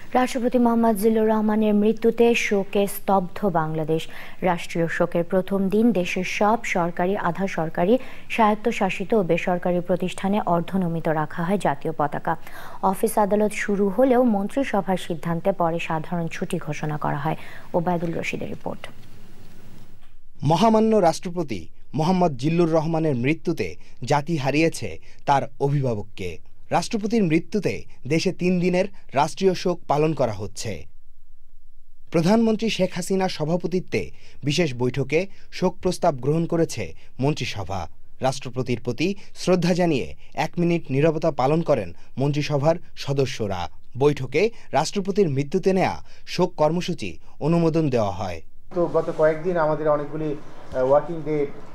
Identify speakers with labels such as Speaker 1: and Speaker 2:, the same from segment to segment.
Speaker 1: রাষ্ট্রপতি মোহাম্মদ জিল্লুর রহমানের মৃত্যুতে শোকে স্তব্ধ বাংলাদেশ। রাষ্ট্রীয় শোকের প্রথম দিন দেশের সব সরকারি, আধা সরকারি, স্বায়ত্তশাসিত ও বেসরকারি প্রতিষ্ঠানে অর্ধনমিত রাখা হয় জাতীয় পতাকা। অফিস আদালত শুরু হলেও মন্ত্রিসভার সিদ্ধান্তে পরে সাধারণ ছুটি ঘোষণা করা হয়। ওবায়দুল রশিদের রিপোর্ট।
Speaker 2: মহামান্য রাষ্ট্রপতি মোহাম্মদ জিল্লুর রহমানের মৃত্যুতে জাতি হারিয়েছে তার অভিভাবককে। রাষ্ট্রপতির মৃত্যুতে দেশে 3 দিনের রাষ্ট্রীয় শোক পালন করা হচ্ছে। প্রধানমন্ত্রী শেখ হাসিনার সভাপতিত্বে বিশেষ বৈঠকে শোক প্রস্তাব গ্রহণ করেছে মন্ত্রিসভা। রাষ্ট্রপতির প্রতি শ্রদ্ধা জানিয়ে 1 মিনিট নীরবতা পালন করেন মন্ত্রিসভার সদস্যরা। বৈঠকে রাষ্ট্রপতির মৃত্যুতে নেয়া শোক কর্মসূচি অনুমোদন দেওয়া হয়।
Speaker 3: তো গত কয়েকদিন আমাদের অনেকগুলি ওয়ার্কিং ডে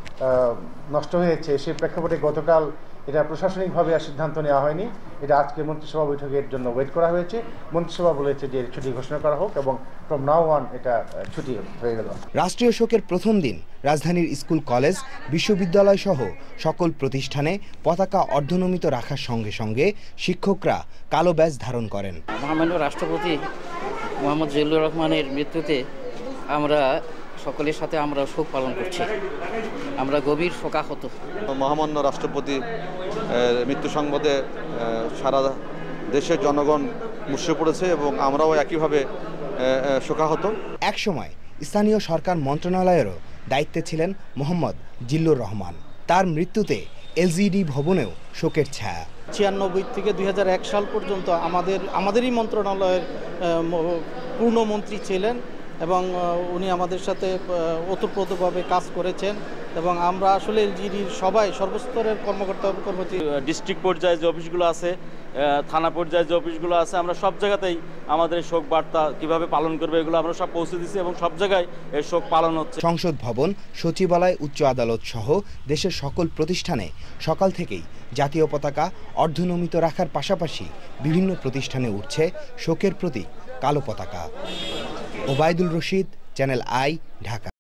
Speaker 3: নষ্ট হয়েছে। সেই প্রেক্ষাপটে গতকাল এটা প্রশাসনিকভাবে সিদ্ধান্ত নেওয়া হয়নি। এটা আজকে মন্ত্রিসভা বৈঠকের জন্য ওয়েট করা হয়েছে। মন্ত্রিসভা বলেছে যে ছুটি ঘোষণা করা হোক এবং ফ্রম নাও অন এটা ছুটি হয়ে গেল।
Speaker 2: রাষ্ট্রীয় শোকের প্রথম দিন রাজধানীর স্কুল, কলেজ, বিশ্ববিদ্যালয় সহ সকল প্রতিষ্ঠানে পতাকা অর্ধনমিত রাখার সঙ্গে সঙ্গে শিক্ষকরা কালো ব্যাজ ধারণ করেন।
Speaker 4: মহামান্য রাষ্ট্রপতি মোহাম্মদ জিল্লুর রহমানের মৃত্যুতে আমরা সকলের সাথে আমরা শোক পালন করছি। আমরা গভীর শোকাহত।
Speaker 5: মহামান্য রাষ্ট্রপতি মৃত্যু সংবাদে সারা দেশের জনগণ মুষড়ে পড়েছে এবং আমরাও একইভাবে শোকাহত।
Speaker 2: একসময় স্থানীয় সরকার মন্ত্রণালয়েরও দায়িত্বে ছিলেন মোহাম্মদ জিল্লুর রহমান। তার মৃত্যুতে এলজিইডি ভবনেও শোকের ছায়া।
Speaker 6: 96 থেকে 2001 সাল পর্যন্ত আমাদেরই মন্ত্রণালয়ের পূর্ণমন্ত্রী ছিলেন এবং উনি আমাদের সাথে ওতপ্রোতভাবে কাজ করেছেন এবং আমরা আসলে এলজিইডির সবাই সর্বস্তরের কর্মকর্তা-কর্মচারী,
Speaker 7: ডিস্ট্রিক্ট পর্যায়ে যে অফিসগুলো আছে, থানা পর্যায়ে যে অফিসগুলো আছে, আমরা সব জায়গাতেই আমাদের শোক বার্তা কিভাবে পালন করবে এগুলো আমরা সব পৌঁছে দিচ্ছি এবং সব জায়গায় এই শোক পালন হচ্ছে।
Speaker 2: সংসদ ভবন, সচিবালয়, উচ্চ আদালত সহ দেশের সকল প্রতিষ্ঠানে সকাল থেকেই জাতীয় পতাকা অর্ধনমিত রাখার পাশাপাশি বিভিন্ন প্রতিষ্ঠানে উঠছে শোকের প্রতীক কালো পতাকা। Obaidul Rashid, channel I, Dhaka.